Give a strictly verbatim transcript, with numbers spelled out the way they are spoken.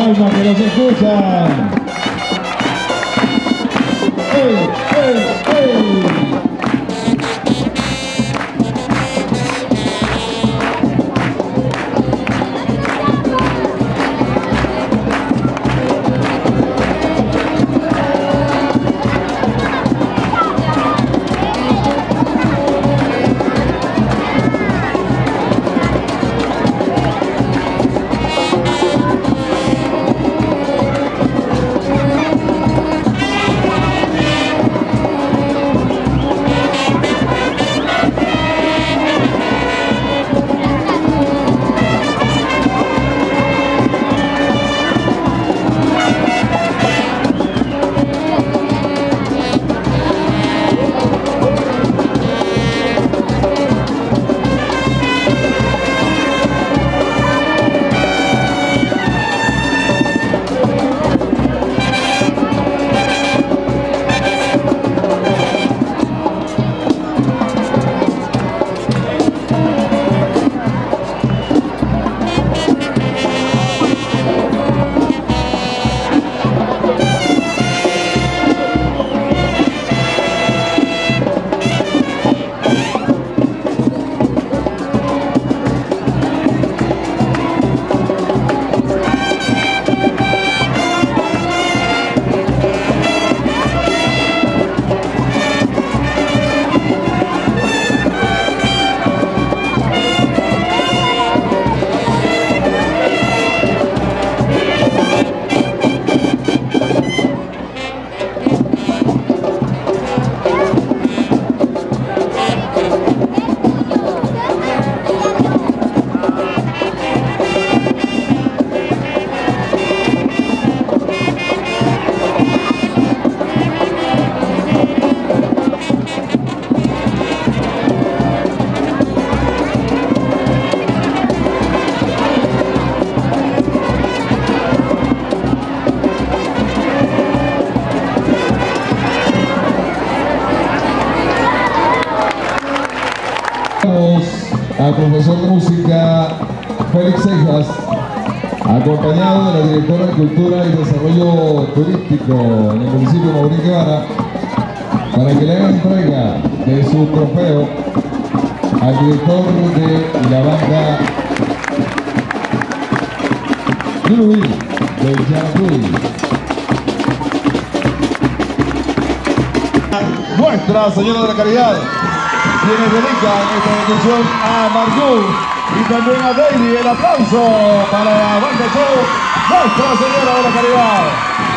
almas que nos escuchan. ¡Ey, ey, ey! Al profesor de música Félix Cejas, acompañado de la directora de Cultura y Desarrollo Turístico en el municipio de Maurín Guevara, para que le haga entrega de su trofeo al director de la banda Yurubi de Yaracuy. Nuestra Señora de la Caridad, quienes dedican esta bendición a Marjú y también a Daily. El aplauso para la Banda Show Nuestra Señora de la Caridad.